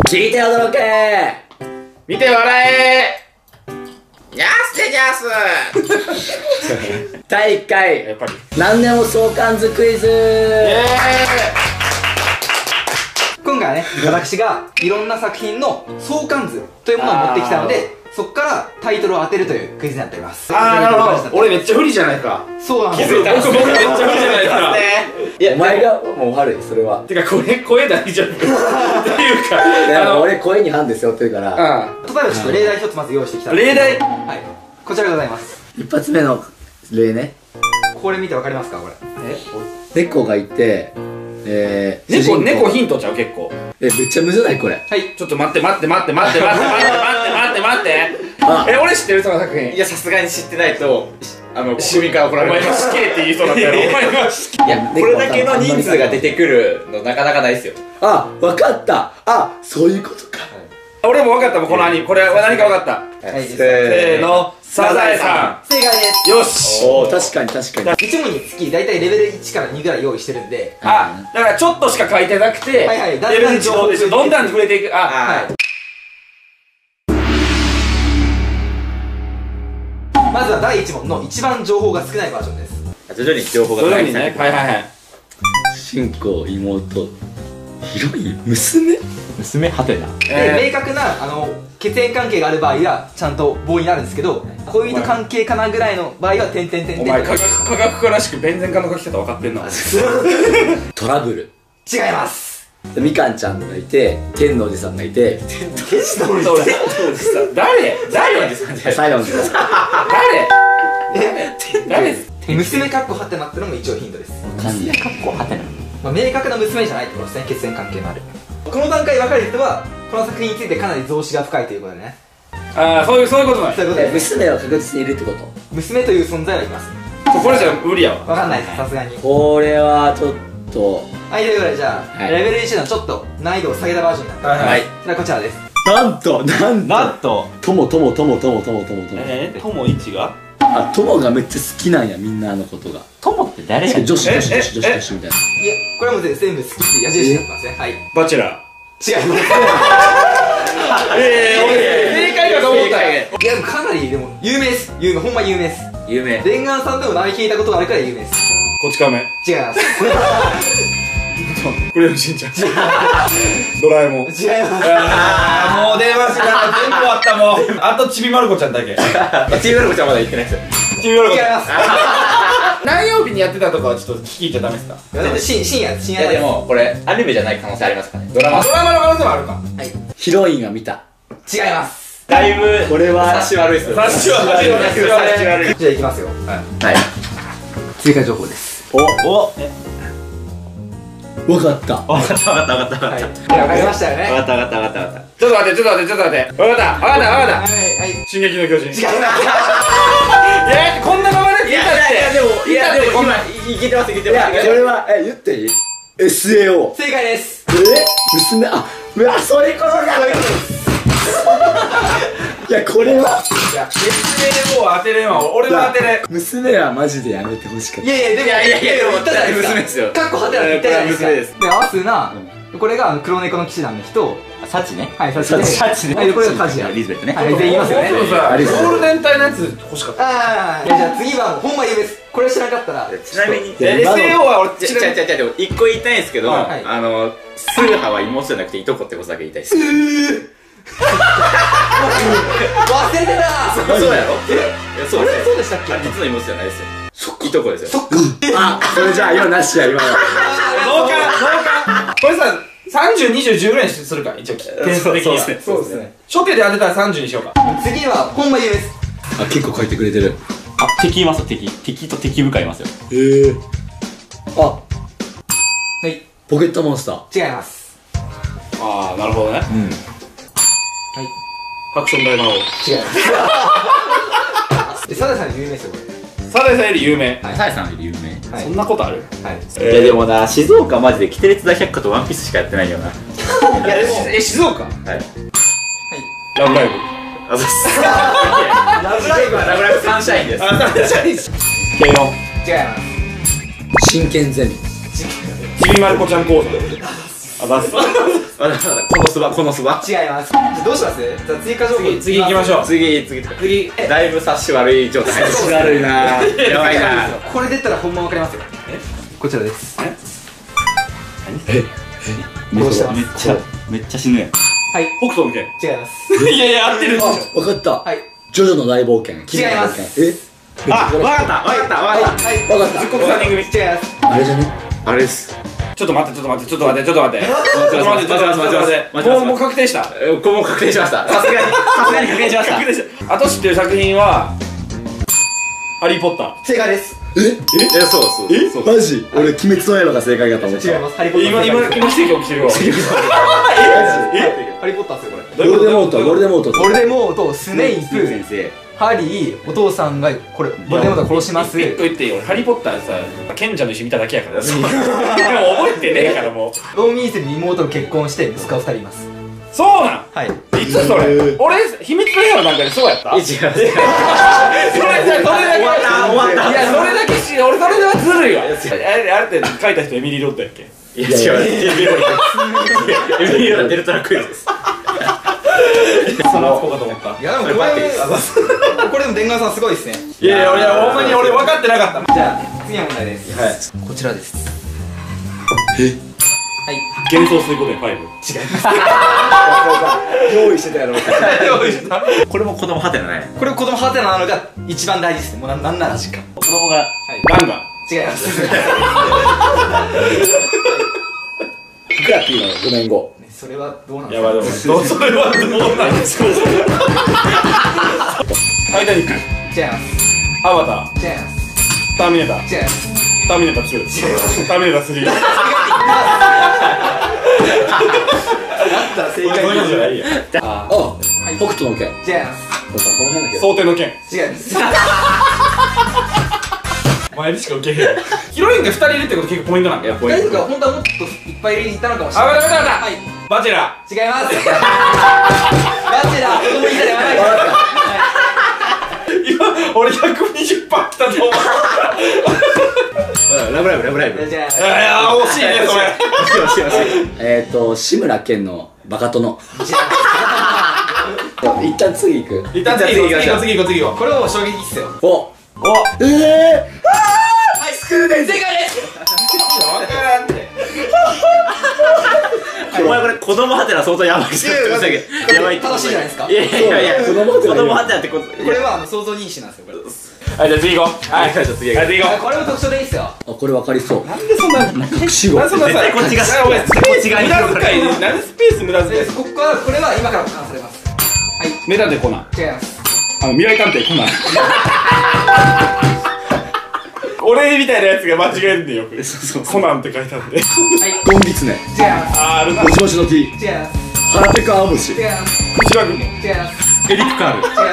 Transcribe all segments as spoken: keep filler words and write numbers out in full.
聞いて驚け見て笑えニャースでニャースだいいっかいやっぱり何でも相関図クイズ。 イエ今回はね、私がいろんな作品の相関図というものを持ってきたので、そこからタイトルを当てるというクイズになっております。 あーなるほど。俺めっちゃ不利じゃないか。 そうなんですよ。 僕僕めっちゃ不利じゃないですか。 いやお前がもう悪いそれは。 てか声声大丈夫っていうかいや俺声にハンデ背負ってるから。 例えばちょっと例題一つまず用意してきた。 例題はいこちらでございます。 一発目の例ね。 これ見てわかりますかこれ。 え猫がいてえー猫猫ヒントちゃう結構。 えめっちゃむずないこれ。 はいちょっと待って待って待って待って待って待って待って待って待ってえ俺知ってるその作品。 いやさすがに知ってないとあの趣味から怒られる。 お前今死刑って言いそうだったよ。お前今死刑。 いやこれだけの人数が出てくるのなかなかないですよ。 あわかった。あそういうことか。 俺も分かったもんこのアニメ。これは何か分かった。 はいせーのサザエさ正解ですん。よし。 おお確かに確かに。 いち問につき大体レベルいちからにぐらい用意してるんで、 あだからちょっとしか書いてなくてはいはいだんだんレベル情報でどんどん触れていく。あはいまずはだいいち問の一番情報が少ないバージョンです。 徐々に情報が徐々にね。はいはいはい。 新子妹ヒロイン娘娘はてな。 で明確なあの血縁関係がある場合はちゃんと棒になるんですけど、恋人関係かなぐらいの場合は点々点々 お前科学科学家らしく弁前科の書き方分かってんな。 トラブル。 違います。 でみかんちゃんがいて天のおじさんがいて誰誰サイロンズ誰娘かっこはてなってのも一応ヒントです。 娘かっこはてな。 まあ、明確な娘じゃないってことですね。血縁関係のあるこの段階分かる人はこの作品についてかなり増資が深いということでね。 ああそういうそういうことなんや。 そういうことで娘は確実にいるってこと。 娘という存在はいます。 これじゃ無理やわ。 分かんないですさすがに。 これはちょっとはいということでじゃあ、 はいレベルいちのちょっと難易度を下げたバージョンになってます。 はいそれはこちらです。 なんとなんとなんとともともともともともともともえーともいちがあともがめっちゃ好きなんやみんなあのことが。 ともって誰や女子女子え女子女子女子みたいな。 いやこれも全部好きって矢印になってますね。はいバチェラー。 違いますええ俺正解かと思ったよ。 いやでもかなりでも有名です有名ほんま有名です。 有名。 レンガンさんでも名前聞いたことがあるから有名です。 こち亀。 違いますクレヨンしんちゃん。ドラえもん。 違いますああもう電話しな全部終わったもん。あとちびまる子ちゃんだけ。 チームラコちゃんまだ言ってないですよ。 ちびまる子ちゃん。 違います何曜日にやってたとかはちょっと聞いちゃダメですか。 でも深深夜深いや夜です。 でもこれアニメじゃない可能性ありますからね。ドラマドラマの可能性もあるか。 ヒロインが見た。 違います。 だいぶこれは察し悪いっすよ。 察し悪い察し悪い。 じゃあいきますよ。 はい追加情報です。 おおえわかった。 わかったわかったわかったわかっわかりましたよね。 たわかったわかったわかったわかった。 ちょっと待ってちょっと待ってちょっと待って。わかったわかったわかったわかった。 はいはい。 進撃の巨人。 違います。 いやこんなままで聞いたって。 でもいやでも今いけてますいけています。 やこれはえ言っていい エスエーオー。 正解です。 え娘あうわそういうことか。いやこれはいや エスエーオー 当てれんわ。俺は当てれん。 娘はマジでやめてほしかった。 いやいやでもいやいやいやでも言ったじゃないですか。 娘ですよ。 かっこはてなって言ったじゃないですか。 これは娘ですでアスナこれがあの黒猫の騎士団の人。 サチね。 はい、サチサチね。 はい、これがカジヤ。 リズベットね。 はい、全員言いますよね。 もうさありそうゴールデン帯のやつ欲しかった。 ああ、じゃあ次はほんま有名です。これ知らなかったら。 ちなみにいやエスエーオー は俺ちゃちゃちゃちゃでも一個言いたいんですけど、 はいあのスーハは妹じゃなくていとこってことだけ言いたいです。 忘れてた。 そうやろ？いやそうあれですよ。 そうでしたっけ？ あ実の妹じゃないですよ。いとこですよ。 あそれじゃあ今なしや今の。 農家農家これささんじゅう、にじゅう、じゅうぐらいにするか一応点数的には。 そうですね。 そうですね。 初手で当てたらさんじゅうにしようか。 次はほんま有名です。 あ結構書いてくれてる。 あ敵いますよ敵敵と敵部下いますよ。 へえ。あはい。 ポケットモンスター。 違います。 ああなるほどね。 うん。 はい。 ハクション大魔王。 違います。で、サダさん有名ですよ、こサザエさんより有名。 サイさんより有名。 れ。はい。 そんなことある？ はい。 いやでもな静岡マジでキテレツ大百科とワンピースしかやってないよな。 いや、でも、 え静岡？ はい。 ラブライブ。 あそうっす。ラブライブはラブライブサンシャインです。 あサンシャイン。 軽音。 違います。 真剣ゼミ。 ちびまる子ちゃん講座。あ出す。 わかったわかった。このすば、このすば。 違います。じゃあどうします？じゃあ追加情報次次行きましょう。 次、次、 次だいぶ察し悪い状態。 察し悪いな。 やばいな。 これ出たら本物わかりますよ。こちらです。 めっちゃどうしてますめっちゃめっちゃ死ぬやん。 はい、 北斗の拳。 違います。 いやいや、合ってるでしょ。 わかった。 はい、 ジョジョの大冒険。 違いますえ？ あ、わかった、わかった、わかった。 はい、 わかった。 十国三人組。 違います。 あれじゃね？ あれです。 ちょっと待って、ちょっと待って、ちょっと待って、ちょっと待って。ちょっと待って、ちょっと待って、ちょっと待って。 待ってもう、もう確定した。 えこれもう確定しました。さすがに、さすがに確定しました。 確定した。あと知ってる作品は、ハリーポッター。 正解です。 え？ え、そうそう。えそう。 マジ？俺鬼滅の刃が正解だと思った。 違います。ハリーポッター。 今、今、今奇跡起きてるわ。 ハリーポッターですよこれ。 ゴルデモート、ゴルデモート。 ボルデモート、スネイプ、 先生。 ハリー、お父さんがこれボルデモートを殺します。 一個言っていいよ。俺ハリーポッターさ、賢者の石見ただけやから。でも覚えてねえからもう。 ロン・ウィーセルに妹と結婚して息子がふたりいます。 そうなんはい。 いつそれ俺、秘密の部屋なんかでそうやったえ、違う。 それ、それだけ終わった終わったいや、それだけし、俺それではずるいわ。あれ、あれって書いた人エミリー・ロッドやっけいや、違う。エミリー・ローエミリー・ローデルトラクイズです。 その子かと思った。 いやでもこれ、これでも伝川さんすごいですね。 いやいや、俺、ほんまに俺分かってなかった。 じゃあ次の問題です。 はい。 こちらです。 え？ はい。 幻想水湖伝ファイブ。 違います。 用意してたやろ。 これも子供はてなね。 これ子供ハテナなのが一番大事ですね。もうなんなんならしか。 子供が、 はい。 ガンガン。 違います。 ふくら P のごねんご。 それはどうなんでやすか。 ばいでも、それはどうなんですかタイタニック。 違います。 アバター。 違います。 ターミネーター。 違います。 ターミネーターツー。ターミネータースリー。 正そういうのじゃないや。 あ、北斗の拳。 違います。 この辺だけど。 蒼天の剣。 違います。 お前にしか受けへん。ヒロインがふたりいるってこと結構ポイントなんだよ。 大丈夫か本当はもっといっぱいいたのかもしれあ、 ない。 わかったわかった。 はい。 バチェラ違います。バチェラー子供いたらやばいから。 ー。今、俺ひゃくにじゅっパーセント来たと思う。 ラブライブ、ラブライブ。 じゃいやいや、惜しいね、それ。 惜しい惜しい。 えっと、志村けんのバカ殿。 あ、じゃあ一旦次行く。 一旦次行こう、次行こう、次行こう、次行ここれはもう衝撃っすよ。 お、 う。お、 ええはい、スクールで正解です。 わからんって。 お前これ子供はてな相当やばい人って言ってたけど、やばいって。 楽しいじゃないですか。 いやいやいや、 子供はてな子供はてなってこと。 これはあの想像認識なんですよ。これ。 はい、じゃあ次行こう。はい、じゃあ次行こう。次行こう。 これも特徴でいいっすよ。 あ、これわかりそう。 なんでそんな、 隠し子。 なんでそんなさ、 絶対こっちがお前、スペースこっちが無駄遣いで、なんでスペース無駄遣いでここからこれは今から保管されます。はい、 メタでコナン。 違います。 あの、未来探偵コナン。俺みたいなやつが間違えるんでよく。 そうそう。 コナンって書いてあって。 はい、 ドンギツネ。 違います。 あー、あるな。 もちもちの T。 違います。 腹ペコアムシ。 違います。 千葉君の。 違います。 エリック・カール。 違い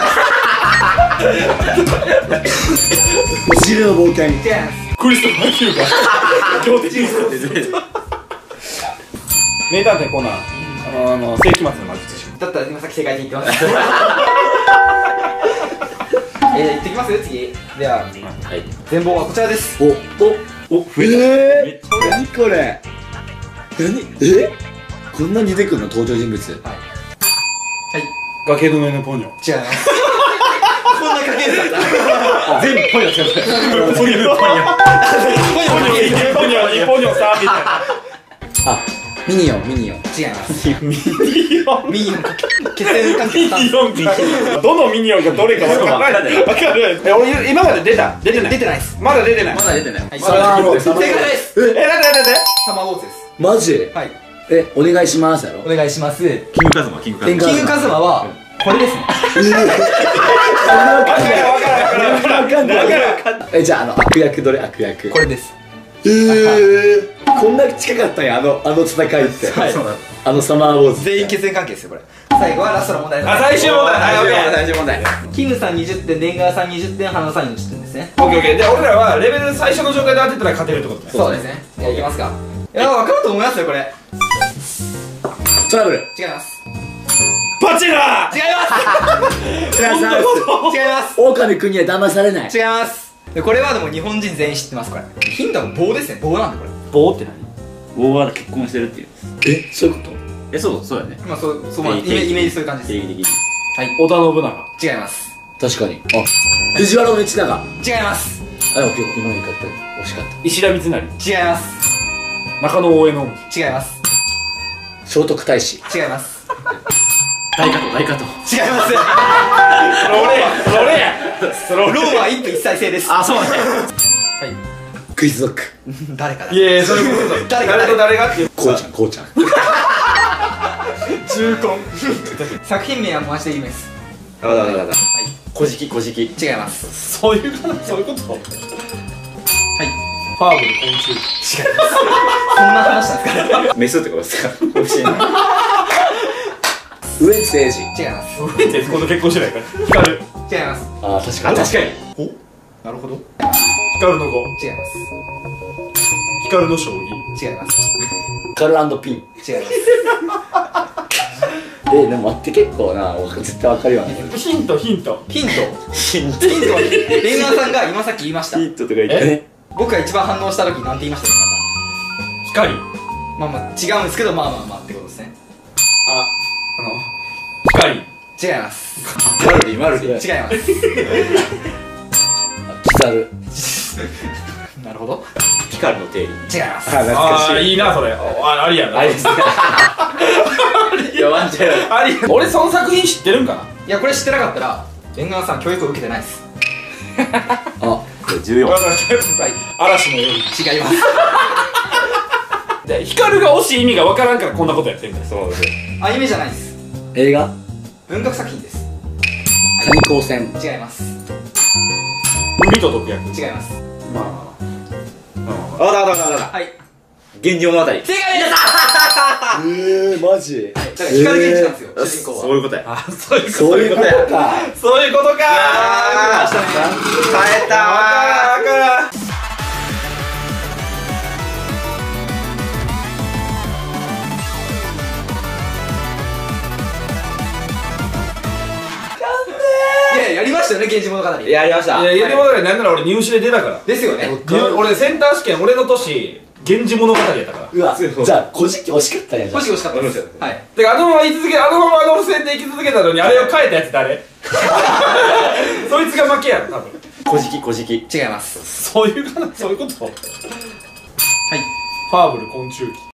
ます。 押し入れの冒険。 違います。 クリストファー・キューバ。強敵名探偵コナン。あの、世紀末の魔術師。 だったら今さっき正解に言ってます。えー、行ってきます次。では、 はい。 全貌はこちらです。 お、お、 お、増ええー、何これ。何、え、こんなに出てくるの登場人物。 はい。はい。 崖の上のポニョ。 違います。こんなかけるんだった。 全部ポニョ使ってる。 ポニョ、ポニョ。ポニョ、ポニョ、ポニョさんみたいな。 あ、ミニオン、ミニオン。 違います。 ミニオン。 ミニオン血縁関係ミニオンか。どのミニオンがどれか分からない。分かる。え、俺今まで出た？出てない。 出てないです。 まだ出てない。 まだ出てない。 はい。 サマーウォーズ。 正解です。 え、なんでなんでサマーウォーズです。 マジ？ はい。 え、お願いしますやろ。 お願いします。キキングカズマ、キングカズマ。 天ングカズマはこれですね。 えー、 分かる分かる分かる分かる分かる。 え、じゃあ、あの悪役どれ悪役。 これです。 えー、こんな近かったんや、あの、あの戦いって。 はい。 あのサマーウォーズ。 全員血縁関係ですよこれ。最後はラストの問題です。 あ、最終問題。はい、オッケー。 最終問題。 キムさんにじゅってん、伝川さんにじゅってん、花さんにじゅってんですね。 オッケーオッケー。で、俺らはレベル最初の状態で当てたら勝てるってことね。 そうですね。じゃあいきますか。いや、分かると思いますよこれ。 トラブル。 違います。 バチェラー。 違います。 違います。 違います。 狼くんには騙されない。 違います。でこれはでも日本人全員知ってますこれ。ヒントは棒ですね。棒なんでこれ。 棒って何？棒は結婚してるっていう。 え、そういうこと？ え、そうそうやね。 まあそうそう、まあ、イメイメージそういう感じです。 定義的。 織田信長。 違います確かに。あ、藤原道長。あ、 違いますでも今日今の言い方惜しかった。 石田三成。 違います中野大江の。 違います聖徳太子。 違います大加藤、大加藤。 違いますそれ俺やそれ俺やそれロ俺ーマ一夫一妻制です。 あ、そうなんだよ。 はいクイズドッグ。 誰かだいやいや、それこそ誰か誰と誰がっていうこうちゃん、こうちゃん。 重婚作品名はマジで有名です。 あ、だだだだ。 は古事記、古事記。 い違いますそういうかそういうことはいファーブル昆虫。 違いますそんな話なんですかメスってことですか？欲しいな。 ウエンツ瑛士。 違います上って今度結婚してないから光る違いますあー、確かあ、 に。 確かに。 なるほど光の子違います光の将棋違いますカル&ピン。 違いますえー、でも待って、結構な、わか絶対わかるよね。 ヒントヒントヒントヒント。 ヒントはレンガーさんが今さっき言いましたヒントとか言って。 え僕が一番反応した時なんて言いましたレンガー光さんまあまあ違うんですけどまあまあまあってことですねああの光違いますマルリ、マルリ。 違いますキサル。 なるほどピカルの定理。 違いますあ、懐かああしい。 いいなそれあありやなありですね。いや、ワンチャン。 あり俺その作品知ってるんかないやこれ知ってなかったらレンガーさん教育を受けてないですあ、 じゅうよん。 はい嵐の夜違いますで光が惜しい意味がわからんからこんなことやってんだよそうです。 アニメじゃないです映画文学作品です蟹光線。 違います海と毒薬違いますまあ、だだだだだ。 はい源氏物語。 正解ですえー、マジだから光源氏なんですよ主人公はそういうことや。 ああそういうことそういうことか。 そういうことかあー、 来ましたね変えたわからんわからんいややりましたよね源氏物語ー。やりました。 いや、言うてもらえなんなら俺入試で出たからですよね入俺センター試験俺の年源氏物語やったからうわ、じゃあ、古事記惜しかったんやじゃん。 欲しい欲しかったですうんはいてかあのまま言い続けあのままあの路線で生き続けたのにあれを変えたやつ誰そいつが負けやろ多分古事記、古事記。 違いますそういうかなそういうことはいファーブル昆虫記